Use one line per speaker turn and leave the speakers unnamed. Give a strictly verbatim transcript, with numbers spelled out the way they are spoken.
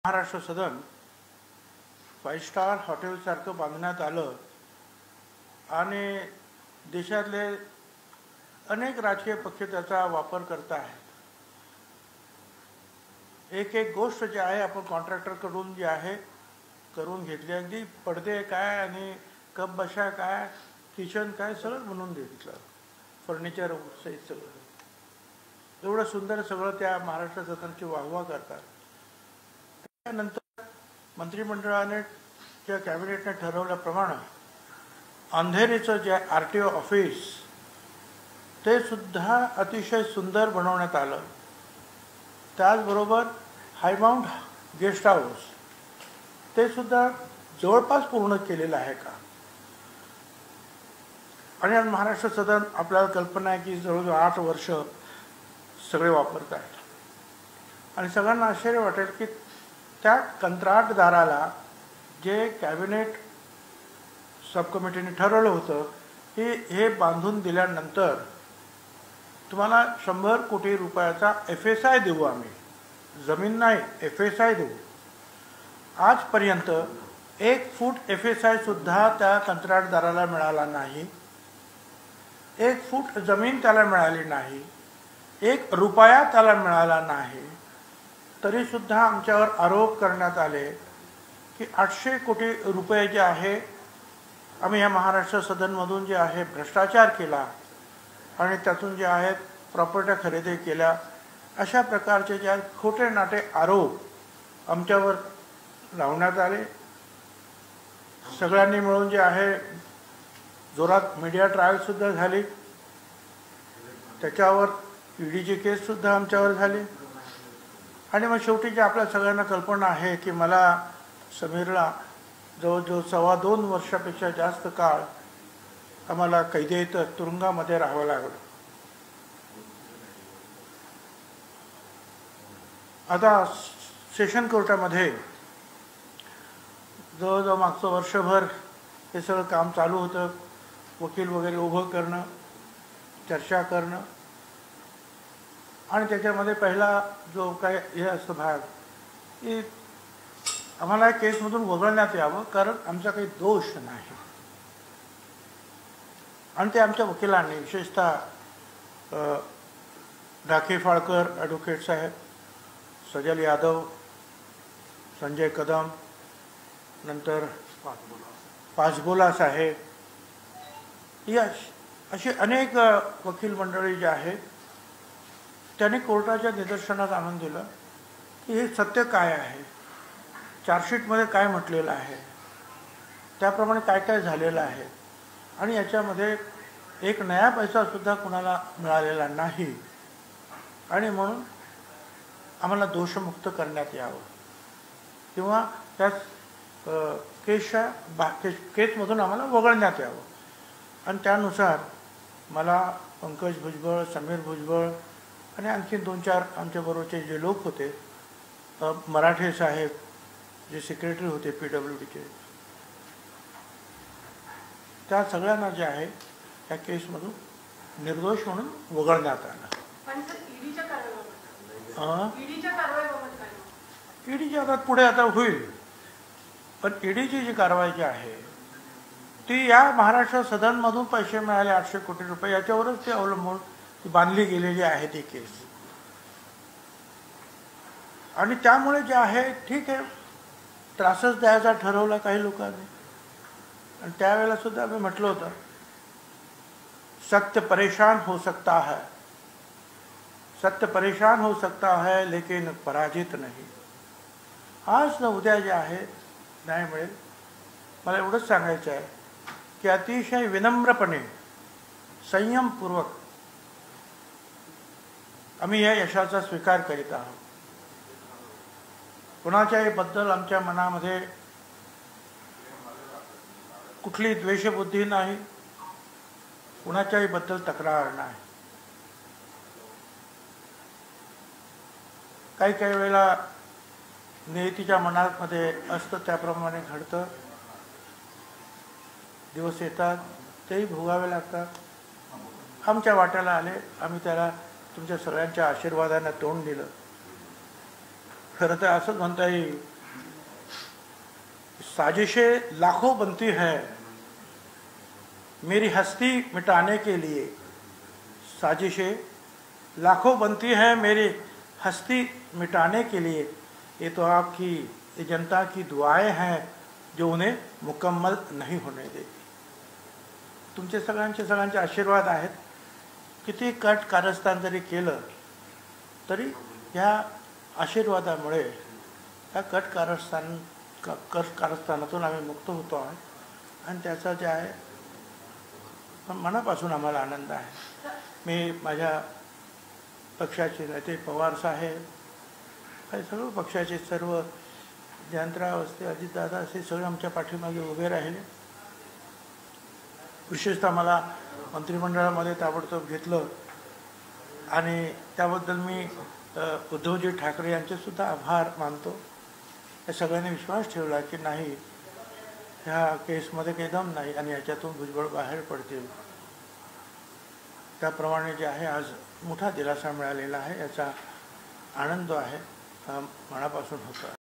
Maharashtra Sadan five star हॉटेलसारखं बांधण्यात आलं आणि देशातले अनेक राजकीय पक्ष त्याचा वापर करत आहेत. एक एक गोष्ट जी आहे आपण कॉन्ट्रॅक्टरकडून जी आहे करून घेतली. अगदी पडदे काय आणि कप बशा काय, किचन काय सगळं बनवून घेतलं, फर्निचर सहित सगळं. एवढं सुंदर सगळं त्या महाराष्ट्र सदनची वाहवा करतात. त्यानंतर मंत्रिमंडळाने त्या कॅबिनेटने ठरवल्याप्रमाणे अंधेरीचं जे आर टी ओ ऑफिस ते सुद्धा अतिशय सुंदर बनवण्यात आलं. त्याचबरोबर हायमाउंट गेस्ट हाऊस ते सुद्धा जवळपास पूर्ण केलेलं आहे का. आणि आज महाराष्ट्र सदन आपल्याला कल्पना आहे की जवळजवळ आठ वर्ष सगळे वापरत आहेत. आणि सगळ्यांना आश्चर्य वाटेल की त्या कंत्राटदाराला जे कॅबिनेट सब कमिटीने ठरवलं होतं की हे बांधून दिल्यानंतर तुम्हाला शंभर कोटी रुपयाचा एफ एस आय देऊ, आम्ही जमीन नाही एफ एस आय देऊ. आजपर्यंत एक फूट एफ एस आय सुद्धा त्या कंत्राटदाराला मिळाला नाही. एक फूट जमीन त्याला मिळाली नाही, एक रुपया त्याला मिळाला नाही. तरीसुद्धा आमच्यावर आरोप करण्यात आले की आठशे कोटी रुपये जे आहे आम्ही या महाराष्ट्र सदनमधून जे आहे भ्रष्टाचार केला आणि त्यातून जे आहेत प्रॉपर्ट्या खरेदी केल्या. अशा प्रकारचे जे आहेत खोटे नाटे आरोप आमच्यावर लावण्यात आले. सगळ्यांनी मिळून जे आहे जोरात मीडिया ट्रायलसुद्धा झाली. त्याच्यावर ईडीची केससुद्धा आमच्यावर झाली. आणि मग शेवटी जे आपल्या सगळ्यांना कल्पना आहे की मला समीरला जवळजवळ सव्वा दोन वर्षापेक्षा जास्त काळ आम्हाला कैदेत तुरुंगामध्ये राहावं लागलं. आता सेशन कोर्टामध्ये जवळजवळ मागचं वर्षभर हे सगळं काम चालू होतं. वकील वगैरे उभं करणं, चर्चा करणं. आणि त्याच्यामध्ये पहिला जो काय हे असतो भाग की आम्हाला या केसमधून वगळण्यात यावं कारण आमचा काही दोष नाही. आणि ते आमच्या वकिलांनी विशेषतः राखी फाळकर ॲडव्होकेट साहेब, सजल यादव, संजय कदम, नंतर पाचबोला साहेब, या अशी अनेक वकील मंडळी जे आहेत त्यांनी कोर्टाच्या निदर्शनास आणून दिलं की हे सत्य काय आहे, चार्जशीटमध्ये काय म्हटलेलं आहे, त्याप्रमाणे काय काय झालेलं आहे. आणि याच्यामध्ये एक नया पैसासुद्धा कुणाला मिळालेला नाही. आणि म्हणून आम्हाला दोषमुक्त करण्यात यावं किंवा त्याच केसच्या बा केस केसमधून आम्हाला वगळण्यात यावं. आणि त्यानुसार मला पंकज भुजबळ, समीर भुजबळ आणि आणखी दोन चार आमच्याबरोबरचे जे लोक होते, मराठे साहेब जे सेक्रेटरी होते पी डब्ल्यू डीचे, त्या सगळ्यांना जे आहे त्या केसमधून निर्दोष म्हणून वगळण्यात आलं. ईडीची आता पुढे आता होईल. पण ईडीची जी कारवाई जी आहे ती या महाराष्ट्र सदनमधून पैसे मिळाले आठशे कोटी रुपये याच्यावरच ते अवलंबून ती बांधली गेलेली आहे ती केस. आणि त्यामुळे जे आहे ठीक आहे त्रासच द्यायचा ठरवला काही लोकांनी. आणि त्यावेळेला सुद्धा मी म्हटलं होतं सत्य परेशान हो सकता है, सत्य परेशान हो सकता है लेकिन पराजित नहीं. आज न उद्या जे आहे न्याय मिळेल. मला एवढंच सांगायचं आहे की अतिशय विनम्रपणे संयमपूर्वक आम्ही या यशाचा स्वीकार करीत आहोत. कुणाच्याही बद्दल आमच्या मनामध्ये कुठली द्वेषबुद्धी नाही, कुणाच्याही बद्दल तक्रार नाही. काही काही वेळेला नियतीच्या मनामध्ये असतं त्याप्रमाणे घडतं. दिवस येतात तेही भोगावे लागतात. आमच्या वाट्याला आले, आम्ही त्याला तुमच्या सगळ्यांच्या आशीर्वादाने तोंड दिलं. खरं तर असंच म्हणता येईल, साजिशें लाखों बनती है मेरी हस्ती मिटाने के लिए, साजिशें लाखों बनती है मेरी हस्ती मिटाने के लिए, ये तो आपकी ये जनता की दुआएं हैं जो उन्हें मुकम्मल नहीं होने देती. तुमचे सगळ्यांचे सगळ्यांचे आशीर्वाद आहेत. किती कट कारस्थान जरी केलं तरी ह्या आशीर्वादामुळे या कट कारस्थान कट कारस्थानातून आम्ही मुक्त होतो आहोत आणि त्याचा जे आहे मनापासून आम्हाला आनंद आहे. मी माझ्या पक्षाचे नेते पवार साहेब, काही सर्व पक्षाचे सर्व जयंतराव असते, अजितदादा असे सगळे आमच्या पाठीमागे उभे राहिले. विशेषतः मला मंत्रिमंडळामध्ये ताबडतोब घेतलं आणि त्याबद्दल मी उद्धवजी ठाकरे यांचेसुद्धा आभार मानतो. या सगळ्यांनी विश्वास ठेवला की नाही, ह्या केसमध्ये काही दम नाही आणि याच्यातून भुजबळ बाहेर पडतील. त्याप्रमाणे जे आहे आज मोठा दिलासा मिळालेला आहे, याचा आनंद आहे, मनापासून होतो.